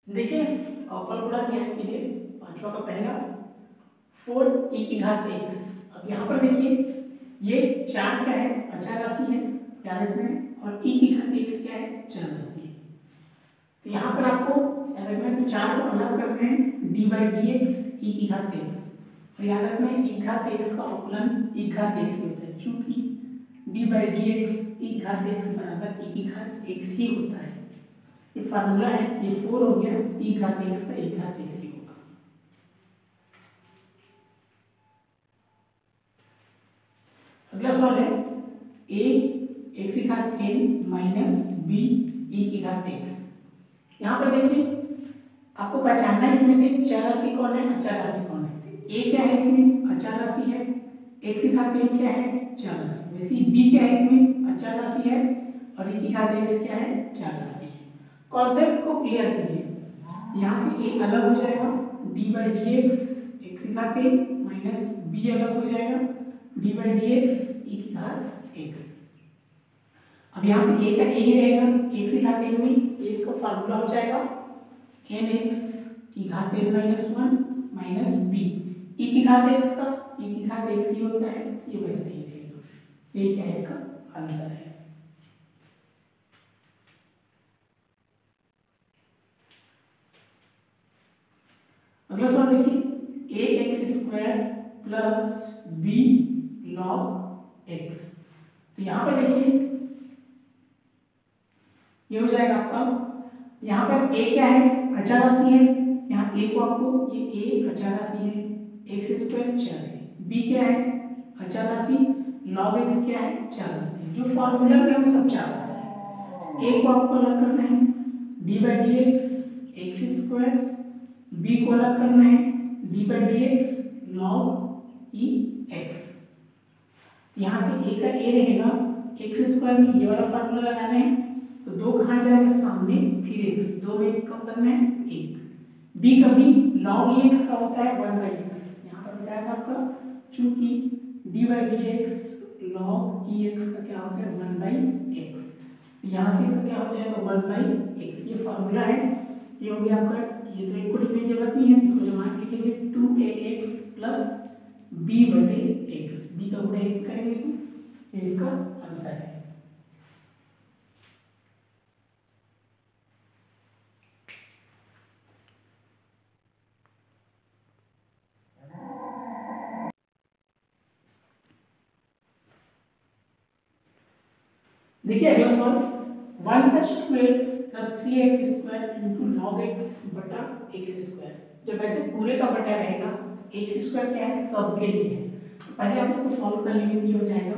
देखिए फॉर्मूला ज्ञात कीजिए पांचवा का पहला 4e⁻x। अब यहाँ पर देखिए ये 4 क्या है, अचर राशि है, क्या रखना और e⁻x क्या है, चर राशि है। तो यहाँ पर आपको रखना है 4 को अलग करना है d/dx e⁻x और याद रखना है e⁻x का अवकलन e⁻x ही होता है, चूंकि d/dx e⁻x बराबर e⁻x ही होता है। ये फार्मूला है, ये 4 हो गया, e⁻x का e⁻x ही होगा। अगला सवाल है a x⁻n minus b e⁻x। यहाँ पर देखिए आपको पहचानना है इसमें से चर राशि कौन है, अचर राशि कौन है। a क्या है, इसमें अचर राशि है, x⁻n क्या है, चर राशि, वैसे b क्या है, इसमें अचर राशि है और e⁻x क्या है, चर राशि है। कॉन्सेप्ट को क्लियर कीजिए। यहाँ से a अलग हो जाएगा d/dx x⁻n माइनस b अलग हो जाएगा d/dx e⁻x। अब यहाँ से a का a ही रहेगा, x⁻n में इसका फार्मूला हो जाएगा nx e⁻n minus 1 minus b e⁻x का e⁻x ही होता है, ये वैसे ही रहेगा। ये क्या है, इसका आंसर है। अगला सवाल देखिए ax² plus b log x। तो यहाँ पर देखिए ये हो जाएगा आपका, यहाँ पर a क्या है, अचर राशि है, यहाँ a को आपको ये a अचर राशि है, x² चर है, b क्या है, अचर राशि, log x क्या है, चर राशि। जो फॉर्मूला में हम सब चर राशि है। a को आपको अलग करना है d/dx x², b को अलग करना है d/dx log e(x). यहाँ से a का a रहेगा, x² में ये वाला फार्मूला लगाना है तो 2 कहाँ जाएगा, सामने, फिर x, 2 में 1 कम करना है 1। b का b log e(x) का होता है 1/x। यहाँ पर बताया था आपका, चूंकि d/dx log e(x) का क्या होता है 1/x। यहाँ से इसका क्या हो जाएगा 1/x। ये फार्मूला है, ये हो गया आपका। ये तो एक को लिखने की जरूरत नहीं है, इसको जमा के लिखेंगे 2ax प्लस b/x। b का गुणा 1 करेंगे तो ये इसका आंसर है। देखिए अगला सवाल 1 + 2x + 3x² into log x बटा x²। जब ऐसे पूरे का बटा रहेगा, x² क्या है, सबके लिए है, पहले आप इसको सॉल्व कर लेंगे तो ये हो जाएगा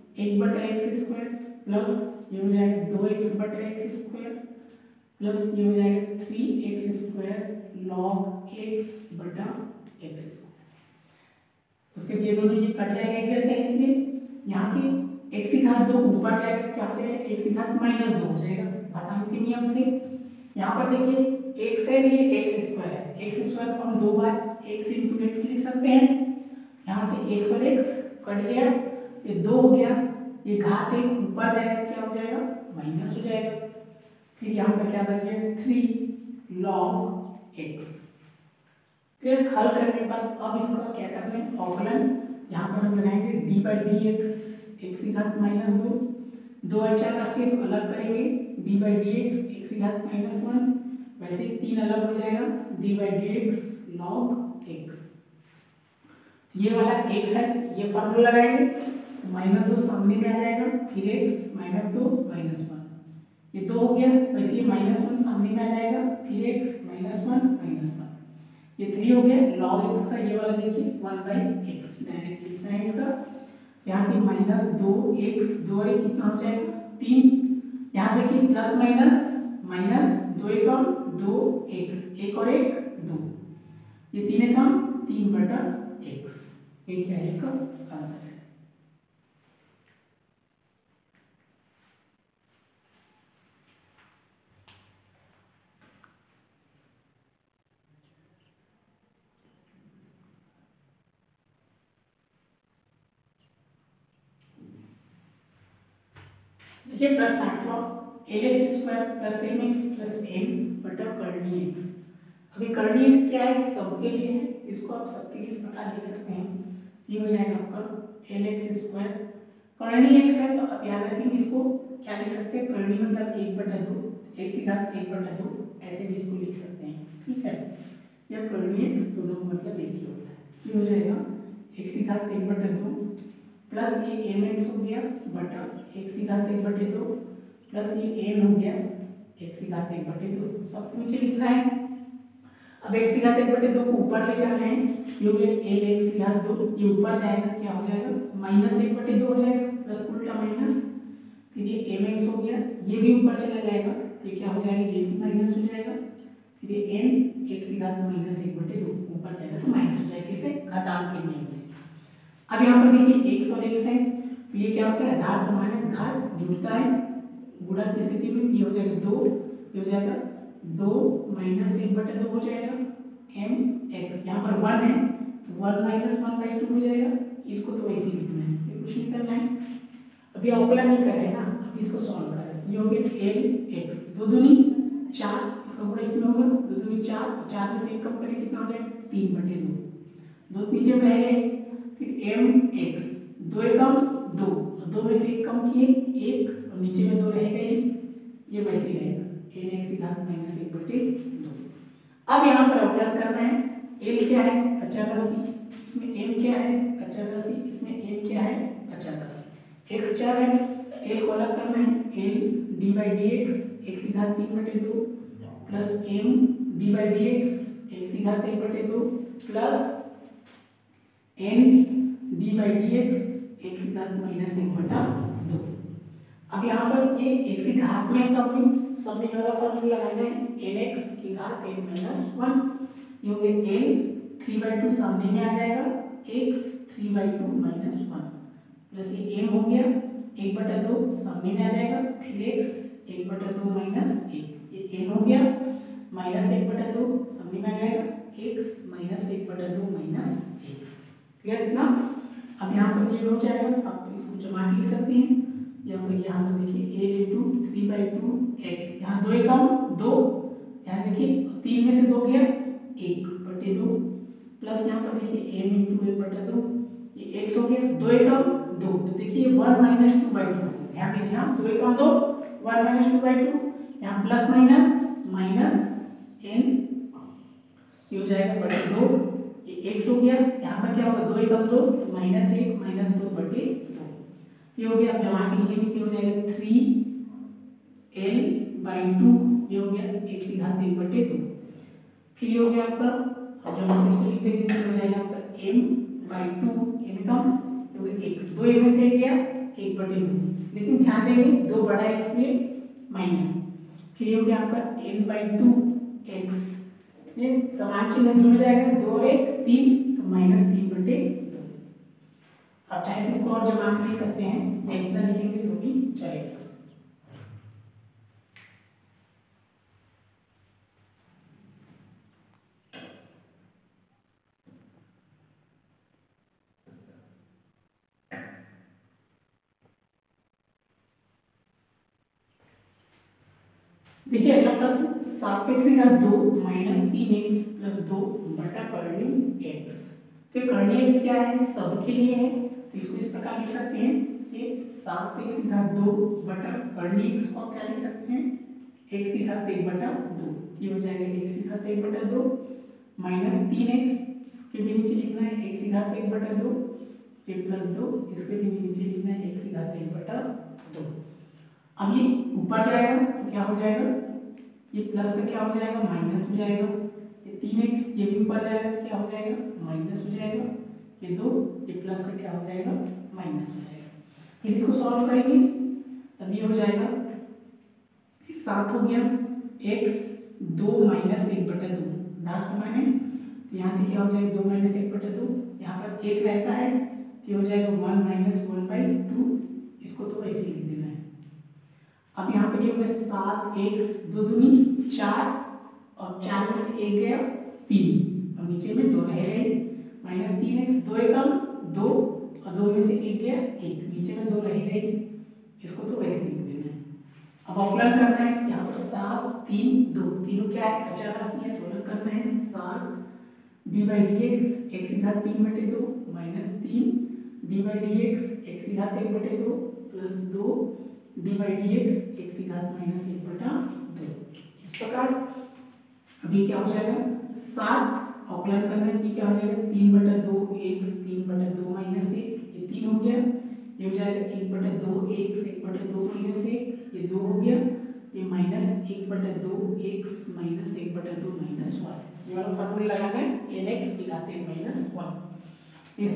1/x² प्लस ये हो जाएगा 2x/x² प्लस ये हो जाएगा 3x² log x बटा x²। उसके ये दोनों ये कट जाएगा एक जैसे, इसलिए यहाँ से x⁻2 ऊपर जाएगा तो क्या हो जाएगा, x⁻−2 हो जाएगा घातांक के नियम से। यहाँ पर देखिए x है, ये x² है, x² को हम 2 बार x × x लिख सकते हैं। यहाँ से x और x कट गया, ये 2 हो गया, ये घात 1 ऊपर जाएगा तो क्या हो जाएगा, माइनस हो जाएगा। फिर यहाँ पर क्या बचेगा 3 log x। फिर हल करने के बाद अब इसका क्या करना है, अवकलन। यहाँ पर हम लगाएंगे d/dx x⁻−2, 2 अचर राशि अलग करेंगे d/dx x⁻−1, वैसे 3 अलग हो जाएगा d/dx log x। ये वाला x है, ये फार्मूला लगाएंगे, -2 सामने में आ जाएगा, फिर x -2 -1, ये 2 हो गया, वैसे ये -1 सामने में आ जाएगा, फिर x -1 -1, ये 3 हो गया। log x का ये वाला देखिए 1/x डायरेक्ट लिखना है इसका। यहाँ से -2x 2 और 1 कितना हो जाएगा 3। यहाँ से देखिए प्लस माइनस 2 एकम 2x, 1 और 1 2, ये 3 एकम 3/x। ये क्या है, इसका आंसर है। देखिए प्रश्न 8वां L X square plus M X plus N बटा कर्णी एक्स। अभी कर्णी एक्स क्या है, सबके लिए है, इसको आप सबके लिए इस प्रकार लिख सकते हैं। ये हो जाएगा आपका एल एक्स स्क्वायर, कर्णी एक्स है तो आप याद रखेंगे इसको क्या लिख सकते हैं, कर्णी मतलब 1/2 एक्स की घात 1/2 ऐसे भी इसको लिख सकते हैं, ठीक है। या कर्णी एक्स दोनों का मतलब एक ही होता है। ये हो जाएगा एक्स की घात 1/2 प्लस ये एम एक्स हो गया बटा एक्स की घात 1/2 प्लस ये एन हो गया एक्स की घात 1/2, सब नीचे लिखना है। अब एक्स की घात 1/2 को ऊपर ले जाना है, ये हो गया एल एक्स की घात 2, ये ऊपर जाएगा तो क्या हो जाएगा -1/2 हो जाएगा प्लस उल्टा माइनस, फिर ये एम एक्स हो गया, ये भी ऊपर चला जाएगा तो ये क्या हो जाएगा, ये भी माइनस हो जाएगा, फिर ये एन एक्स की घात -1/2 ऊपर जाएगा तो माइनस हो जाएगा, किससे, घातांक के नियम से। अब यहाँ पर देखिए एक्स और एक्स है तो ये क्या होता है, आधार समान है, घात जुड़ता है, गुणा की स्थिति में ये हो जाएगा 2, ये हो जाएगा 2 -1/2 हो जाएगा एम एक्स, यहाँ पर 1 है तो 1 - 1/2 हो जाएगा, इसको तो वैसे ही लिखना है, ये कुछ नहीं करना है। अभी अवकलन नहीं कर रहे हैं ना, अभी इसको सॉल्व कर रहे हैं। ये हो गया एल एक्स 2 दूनी 4, इसका गुणा इसमें होगा 2 दूनी 4, 4 में से 1 कम करें कितना हो जाएगा 3/2, 2 नीचे में रह गए, फिर एम एक्स 2 एकम 2, 2 में से 1 कम किए 1 और नीचे में 2 रह गए, ये वैसे ही रहेगा एन एक्स की घात -1/2। अब यहाँ पर अवकलन करना है, एल क्या है अचर राशि, इसमें एम क्या है अचर राशि, इसमें एन क्या है अचर राशि, एक्स चर है, एल को अलग करना है, एल d/dx एक्स की घात 3/2 प्लस एम d/dx एक्स की घात 1/2 प्लस एन d/dx एक्स की घात -1/2। अब यहाँ पर ये एक्स की घात में सब वाला फॉर्मूला लगाना है, nx की घात n - 1, ये हो गया n 3/2 सामने में आ जाएगा, x 3/2 - 1 प्लस ये m हो गया 1/2 सामने में आ जाएगा, फिर x 1/2 - 1, ये n हो गया -1/2 सामने में आ जाएगा, x -1/2 - x, क्लियर इतना। अब यहाँ पर ये हो जाएगा, आप इसको जमा के लिख सकते हैं, यहाँ पर देखिए a × 3/2 x, यहाँ 2 एकम 2, यहाँ देखिए 3 में से 2 गया 1/2 प्लस यहाँ पर देखिए m × 1/2, ये x हो गया 2 एकम 2, तो देखिए 1 - 2/2, यहाँ देखिए यहाँ 2 एकम 2 1 - 2/2, यहाँ प्लस माइनस n, ये हो जाएगा /2, ये x हो गया, यहाँ पर क्या होगा 2 एकम 2 तो -1 - 2/2, ये हो गया, आप जमा के लिखेंगे तो हो जाएगा 3l/2, ये हो गया x की घात 1/2, फिर ये हो गया आपका, अब जब हम इसको लिख देंगे तो हो जाएगा आपका m/2, m कम ये हो गया x, 2 में से गया 1/2, लेकिन ध्यान देंगे 2 बड़ा है इसलिए माइनस, फिर ये हो गया आपका n/2x, ये समान चिन्ह जुड़ जाएगा 2 और 1 3 तो -3/2। आप चाहे तो इसको और जमा के लिख सकते हैं या इतना लिखेंगे तो भी चलेगा। देखिए अगला प्रश्न, 7x की घात 2 - 3x + 2 बटा कर्णी x, तो कर्णी x क्या है, सबके लिए है, तो इसको इस प्रकार लिख सकते हैं, ये 7x की घात 2 बटा कर्णी x को क्या लिख सकते हैं, x की घात 1/2, ये हो जाएगा x की घात 1/2 -3x, इसके भी नीचे लिखना है x की घात 1/2 फिर +2, इसके भी नीचे लिखना है x की घात 1/2। अब ये ऊपर जाएगा तो क्या हो जाएगा, ये प्लस का क्या हो जाएगा माइनस हो जाएगा, ये 3x ये भी ऊपर जाएगा तो क्या हो जाएगा माइनस हो जाएगा, ये 2 ये प्लस का क्या हो जाएगा माइनस हो जाएगा, फिर इसको सॉल्व करेंगे तब ये हो जाएगा 7 हो गया, x 2 - 1/2 धार समान है, तो यहाँ से क्या हो जाएगा 2 - 1/2, यहाँ पर 1 रहता है तो हो जाएगा 1 - 1/2, इसको तो ऐसे ही लिख देना है। अब यहाँ पर ये हो गया 7x 2 दूनी 4 और 4 में से 1 गया 3 और नीचे में 2 रह गए, -3x 2 एकम 2 और 2 में से 1 गया 1, नीचे में 2 रह गए, इसको तो वैसे लिख देना है। अब अवकलन करना है, यहाँ पर 7 3 2 तीनों क्या है, अचर राशि है, तो अवकलन करना है 7 D by D X X की घात 3/2 minus 3 D by D X X की घात 1/2 plus 2 D by D X X की घात माइनस 1/2। इस प्रकार अभी क्या हो जाएगा, 7 अवकलन करना है, ये क्या हो जाएगा 3/2 एक्स 3/2 माइनस 1, ये 3 हो गया, ये हो जाएगा 1/2 एक्स 1/2 माइनस 1, ये 2 हो गया, ये माइनस 1/2 एक्स माइनस 1/2 माइनस 1, ये वाला फॉर्मूला लगाना है एन एक्स की घात माइनस 1। ये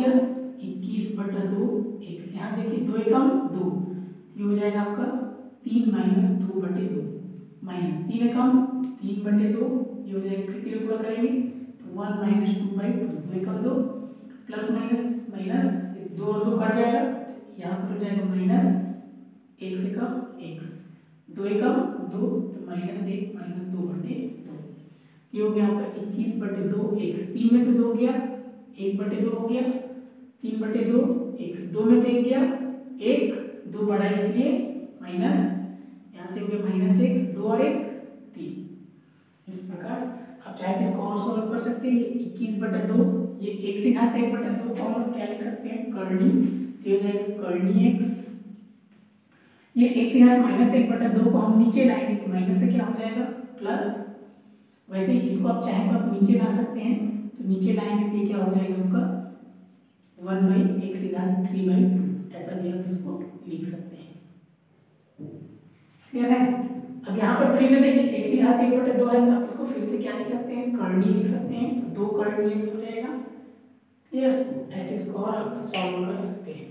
21/2 एक्स, यहाँ से देखिए 2 एकम 2, ये हो जाएगा आपका 3 माइनस 2/2 माइनस 3 एकम 3/2, ये हो जाएगा, फिर तीन पूरा करेंगे तो 1 माइनस 2/2, 2 एकम 2 प्लस माइनस माइनस 2 और 2 कट जाएगा, यहाँ पर हो जाएगा माइनस एक्स एकम एक्स 2 एकम 2 तो माइनस 1 माइनस 2/2, ये हो गया आपका 21/2 एक्स, 3 में से 2 गया 1/2 हो गया, 3/2 एक्स 2 में से 1 गया 1 2 बड़ा इसलिए माइनस, यहाँ से हो गया माइनस एक्स 2 और 1 3। इस प्रकार आप चाहे तो इसको और सॉल्व कर सकते हैं, 21/2 ये एक्स की घात 1/2 को हम क्या लिख सकते हैं कर्णी, तो हो जाएगा कर्णी एक्स, ये एक्स की घात माइनस 1/2 को हम नीचे लाएंगे तो माइनस से क्या हो जाएगा प्लस, वैसे इसको आप चाहे तो आप नीचे ला सकते हैं, तो नीचे लाएंगे तो क्या हो जाएगा आपका 1/x की घात 3/2, ऐसा भी आप इसको लिख सकते हैं। क्लियर है? अब यहाँ पर फिर से देखिए x की घात 1/2 है, तो आप इसको फिर से क्या लिख सकते हैं कर्णी लिख सकते हैं, तो 2 कर्णी x हो जाएगा। क्लियर? ऐसे इसको और आप सॉल्व कर सकते हैं।